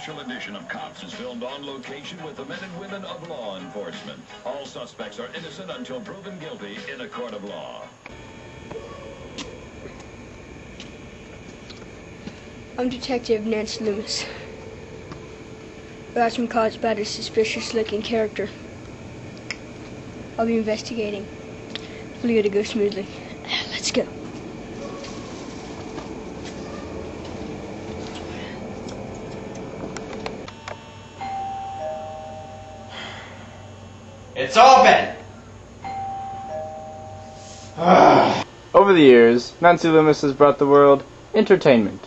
special edition of Cops is filmed on location with the men and women of law enforcement. All suspects are innocent until proven guilty in a court of law. I'm Detective Nancy Loomis. We have some calls about a suspicious-looking character. I'll be investigating. Hopefully it'll go smoothly. Let's go. It's open! Over the years, Nancy Loomis has brought the world entertainment.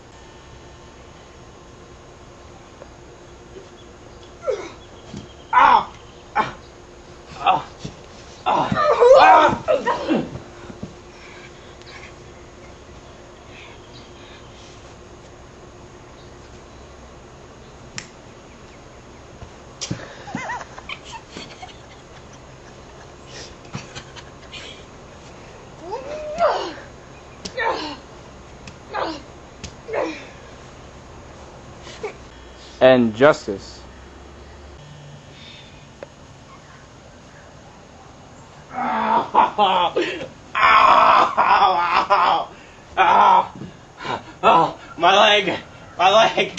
Ow! Ow! Ow! Ow! And justice. My leg! My leg!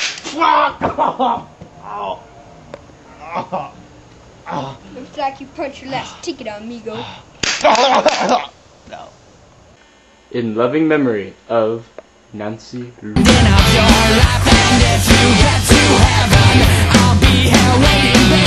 Looks like you punched your last ticket, amigo. No. In loving memory of Nancy Loomis. Of your life, and if you get to heaven, I'll be here waiting.